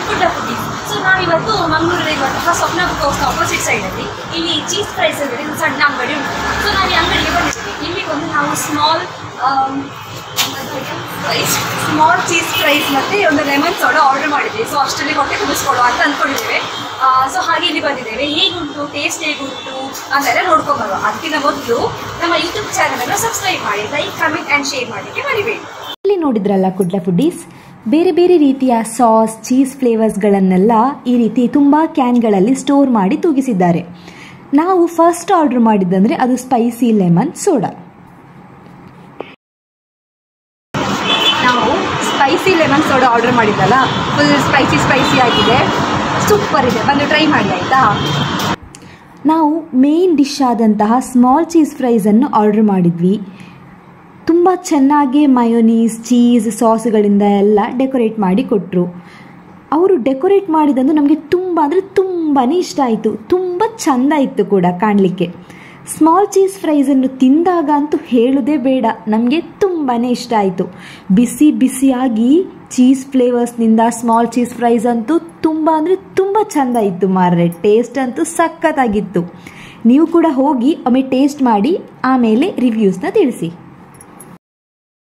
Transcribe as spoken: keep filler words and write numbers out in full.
Food foodies. So ನಾವಿವತ್ತು ಮಂಗಳೂರಿನಲ್ಲಿರುವಂತಹ Swapna book house opposite ಸೈಡಲ್ಲಿ ಇಲ್ಲಿ ಚೀಸ್ ಫ್ರೈಸ್ ಅಂದರೆ ಒಂದು ಸಣ್ಣ ಅಂಗಡಿ ಉಂಟು. ಸೊ ನಾವು ಈ ಅಂಗಡಿಗೆ ಬಂದಿದ್ದೀವಿ. ಇಲ್ಲಿ ಒಂದು ನಾವು ಸ್ಮಾಲ್ ಸ್ಮಾಲ್ ಚೀಸ್ ಫ್ರೈಸ್ ಮತ್ತು ಒಂದು ಲೆಮನ್ ಸೋಡಾ ಆರ್ಡರ್ ಮಾಡಿದ್ದೀವಿ. ಸೊ ಅಷ್ಟರಲ್ಲಿ ಹೊಟ್ಟೆ ತುಂಬಿಸ್ಕೊಡುವ ಅಂತ ಅಂದ್ಕೊಂಡಿದ್ದೇವೆ. ಸೊ ಹಾಗೆ ಇಲ್ಲಿ ಬಂದಿದ್ದೇವೆ. ಹೇಗುಂಟು, ಟೇಸ್ಟ್ ಹೇಗುಂಟು ಅಂತೆಲ್ಲ ನೋಡ್ಕೊಂಬರುವ. ಅದಕ್ಕಿಂತ ಮೊದಲು ನಮ್ಮ ಯೂಟ್ಯೂಬ್ ಚಾನಲನ್ನು ಸಬ್ಸ್ಕ್ರೈಬ್ ಮಾಡಿ, ಲೈಕ್, ಕಮೆಂಟ್ ಆ್ಯಂಡ್ ಶೇರ್ ಮಾಡಲಿಕ್ಕೆ ಮರಿಬೇಡಿ. ಇಲ್ಲಿ ನೋಡಿದ್ರಲ್ಲ ಕುಡ್ಲ ಫುಡೀಸ್, ಬೇರೆ ಬೇರೆ ರೀತಿಯ ಸಾಸ್, ಚೀಸ್ ಫ್ಲೇವರ್ಸ್ಗಳನ್ನೆಲ್ಲ ಈ ರೀತಿ ತುಂಬ ಕ್ಯಾನ್ಗಳಲ್ಲಿ ಸ್ಟೋರ್ ಮಾಡಿ ತೂಗಿಸಿದ್ದಾರೆ. ನಾವು ಫಸ್ಟ್ ಆರ್ಡರ್ ಮಾಡಿದ್ದಂದರೆ ಅದು ಸ್ಪೈಸಿ ಲೆಮನ್ ಸೋಡಾ. ನಾವು ಸ್ಪೈಸಿ ಲೆಮನ್ ಸೋಡಾ ಆರ್ಡರ್ ಮಾಡಿದ್ದಲ್ಲ, ಫುಲ್ ಸ್ಪೈಸಿ ಸ್ಪೈಸಿ ಆಗಿದೆ, ಸೂಪರ್ ಇದೆ, ಬಂದು ಟ್ರೈ ಮಾಡಿ ಆಯಿತಾ. ನಾವು ಮೇನ್ ಡಿಶ್ ಆದಂತಹ ಸ್ಮಾಲ್ ಚೀಸ್ ಫ್ರೈಸನ್ನು ಆರ್ಡರ್ ಮಾಡಿದ್ವಿ. ತುಂಬ ಚೆನ್ನಾಗಿ ಮಯೋನೀಸ್, ಚೀಸ್, ಸಾಸ್ಗಳಿಂದ ಎಲ್ಲ ಡೆಕೋರೇಟ್ ಮಾಡಿ ಕೊಟ್ಟರು. ಅವರು ಡೆಕೋರೇಟ್ ಮಾಡಿದಂದು ನಮಗೆ ತುಂಬ ಅಂದರೆ ತುಂಬಾ ಇಷ್ಟ ಆಯಿತು. ತುಂಬ ಚೆಂದ ಇತ್ತು ಕೂಡ ಕಾಣಲಿಕ್ಕೆ. ಸ್ಮಾಲ್ ಚೀಸ್ ಫ್ರೈಸನ್ನು ತಿಂದಾಗ ಅಂತೂ ಹೇಳೋದೇ ಬೇಡ, ನಮಗೆ ತುಂಬಾ ಇಷ್ಟ ಆಯಿತು. ಬಿಸಿ ಬಿಸಿಯಾಗಿ ಚೀಸ್ ಫ್ಲೇವರ್ಸ್ನಿಂದ ಸ್ಮಾಲ್ ಚೀಸ್ ಫ್ರೈಸ್ ಅಂತೂ ತುಂಬ ಅಂದರೆ ತುಂಬ ಚೆಂದ ಇತ್ತು ಮಾರ್ರೆ. ಟೇಸ್ಟ್ ಅಂತೂ ಸಖತ್ತಾಗಿತ್ತು. ನೀವು ಕೂಡ ಹೋಗಿ ಒಮ್ಮೆ ಟೇಸ್ಟ್ ಮಾಡಿ ಆಮೇಲೆ ರಿವ್ಯೂಸ್ನ ತಿಳಿಸಿ.